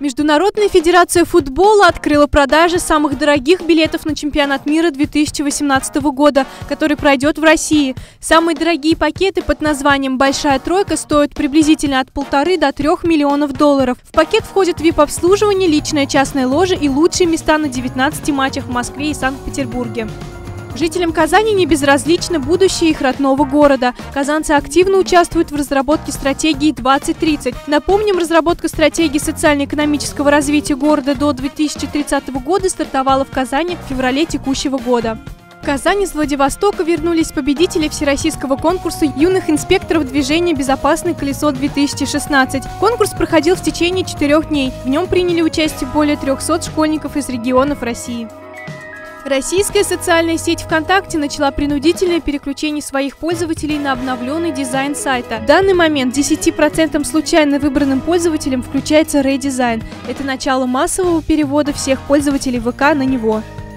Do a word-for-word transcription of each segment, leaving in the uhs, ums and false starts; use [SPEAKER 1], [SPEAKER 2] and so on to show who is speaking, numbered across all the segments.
[SPEAKER 1] Международная федерация футбола открыла продажи самых дорогих билетов на чемпионат мира две тысячи восемнадцатого года, который пройдет в России. Самые дорогие пакеты под названием «Большая тройка» стоят приблизительно от полторы до трех миллионов долларов. В пакет входит ви ай пи-обслуживание, личная частная ложа и лучшие места на девятнадцати матчах в Москве и Санкт-Петербурге. Жителям Казани не безразлично будущее их родного города. Казанцы активно участвуют в разработке стратегии двадцать тридцать. Напомним, разработка стратегии социально-экономического развития города до две тысячи тридцатого года стартовала в Казани в феврале текущего года. В Казань из Владивостока вернулись победители всероссийского конкурса юных инспекторов движения «Безопасное колесо-две тысячи шестнадцать». Конкурс проходил в течение четырех дней. В нем приняли участие более трёхсот школьников из регионов России. Российская социальная сеть ВКонтакте начала принудительное переключение своих пользователей на обновленный дизайн сайта. В данный момент десяти процентам случайно выбранным пользователям включается редизайн. Это начало массового перевода всех пользователей ВК на него.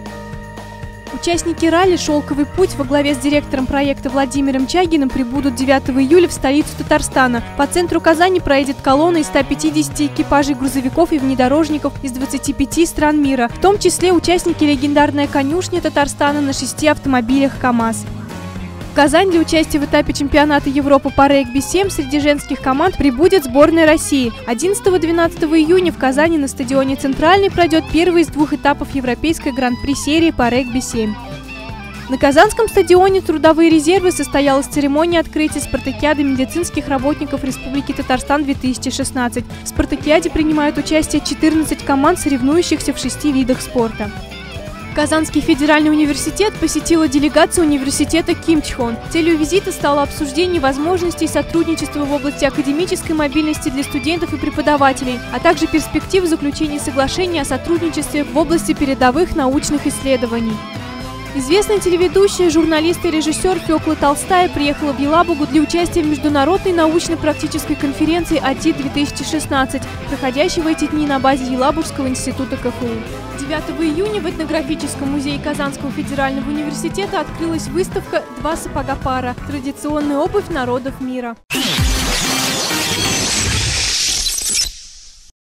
[SPEAKER 1] Участники ралли «Шелковый путь» во главе с директором проекта Владимиром Чагиным прибудут девятого июля в столицу Татарстана. По центру Казани проедет колонна из ста пятидесяти экипажей грузовиков и внедорожников из двадцати пяти стран мира, в том числе участники легендарной конюшни Татарстана на шести автомобилях КАМАЗ. В Казань для участия в этапе чемпионата Европы по регби-семь среди женских команд прибудет сборная России. одиннадцатого-двенадцатого июня в Казани на стадионе «Центральный» пройдет первый из двух этапов Европейской гран-при серии по регби-семь. На Казанском стадионе «Трудовые резервы» состоялась церемония открытия спартакиады медицинских работников Республики Татарстан две тысячи шестнадцать. В спартакиаде принимают участие четырнадцать команд, соревнующихся в шести видах спорта. Казанский федеральный университет посетила делегация университета Кимчхон. Целью визита стало обсуждение возможностей сотрудничества в области академической мобильности для студентов и преподавателей, а также перспектив заключения соглашения о сотрудничестве в области передовых научных исследований. Известная телеведущая, журналист и режиссер Фёкла Толстая приехала в Елабугу для участия в международной научно-практической конференции АТИ-две тысячи шестнадцать, проходящей в эти дни на базе Елабужского института ка эф у. девятого июня в этнографическом музее Казанского федерального университета открылась выставка «Два сапога пара. Традиционная обувь народов мира».